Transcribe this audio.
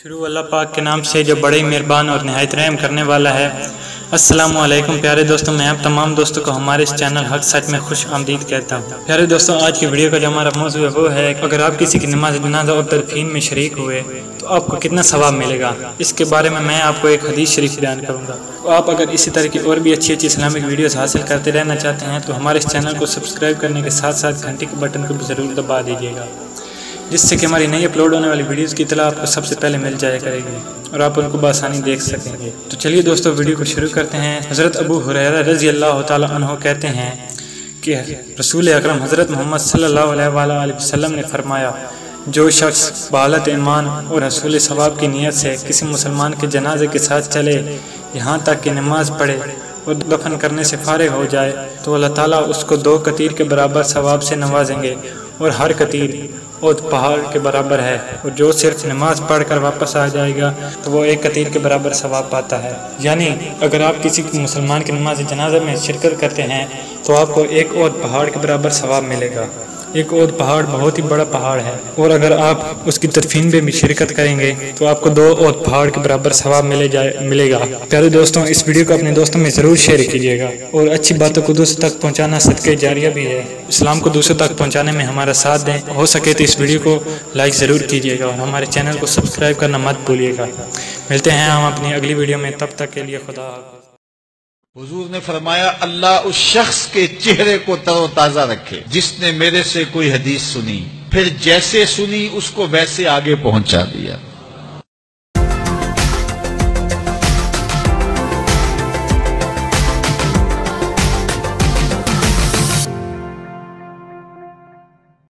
शुरू अल्लाह पाक के नाम से जो बड़े मेहरबान और नहायत रहम करने वाला है। अस्सलामु अलैकुम प्यारे दोस्तों, मैं आप तमाम दोस्तों को हमारे इस चैनल हक सच में खुश आमदीद कहता हूँ। प्यारे दोस्तों, आज की वीडियो का जो हमारा मौजू है वो है अगर आप किसी की नमाज जनाजा और तदफीन में शरीक हुए तो आपको कितना सवाब मिलेगा। इसके बारे में मैं आपको एक हदीस शरीफ बयान करूँगा। तो आप अगर इसी तरह की और भी अच्छी अच्छी इस्लामिक वीडियोस हासिल करते रहना चाहते हैं तो हमारे इस चैनल को सब्सक्राइब करने के साथ साथ घंटी के बटन को भी ज़रूर दबा दीजिएगा, जिससे कि हमारी नई अपलोड होने वाली वीडियोस की इत्तला आपको सबसे पहले मिल जाया करेगी और आप उनको बआसानी देख सकेंगे। तो चलिए दोस्तों, वीडियो को शुरू करते हैं। हज़रत अबू हुरैरा रज़ी अल्लाह तआला अन्हु कहते हैं कि रसूल अकरम हज़रत मोहम्मद सल्लल्लाहु अलैहि वसल्लम ने फरमाया, जो शख्स बालत ईमान और हसूल सवाब की नीयत से किसी मुसलमान के जनाजे के साथ चले यहाँ तक कि नमाज पढ़े और दफन करने से फारिग हो जाए तो अल्लाह ताला उसको 2 कतीर के बराबर सवाब से नवाजेंगे और हर कतीर और पहाड़ के बराबर है। और जो सिर्फ नमाज पढ़कर वापस आ जाएगा तो वो 1 कतीर के बराबर सवाब पाता है। यानी अगर आप किसी मुसलमान की नमाज जनाजा में शिरकत करते हैं तो आपको 1 और पहाड़ के बराबर सवाब मिलेगा। 1 और पहाड़ बहुत ही बड़ा पहाड़ है। और अगर आप उसकी तदफीन में भी शिरकत करेंगे तो आपको 2 और पहाड़ के बराबर सवाब मिलेगा। प्यारे दोस्तों, इस वीडियो को अपने दोस्तों में ज़रूर शेयर कीजिएगा और अच्छी बातों को दूसरों तक पहुंचाना सदके जारिया भी है। इस्लाम को दूसरों तक पहुंचाने में हमारा साथ दें। हो सके तो इस वीडियो को लाइक ज़रूर कीजिएगा और हमारे चैनल को सब्सक्राइब करना मत भूलिएगा। मिलते हैं हम अपनी अगली वीडियो में, तब तक के लिए खुदा हाफ़िज़। हुजूर ने फरमाया, अल्लाह उस शख्स के चेहरे को तरोताजा रखे जिसने मेरे से कोई हदीस सुनी, फिर जैसे सुनी उसको वैसे आगे पहुंचा दिया।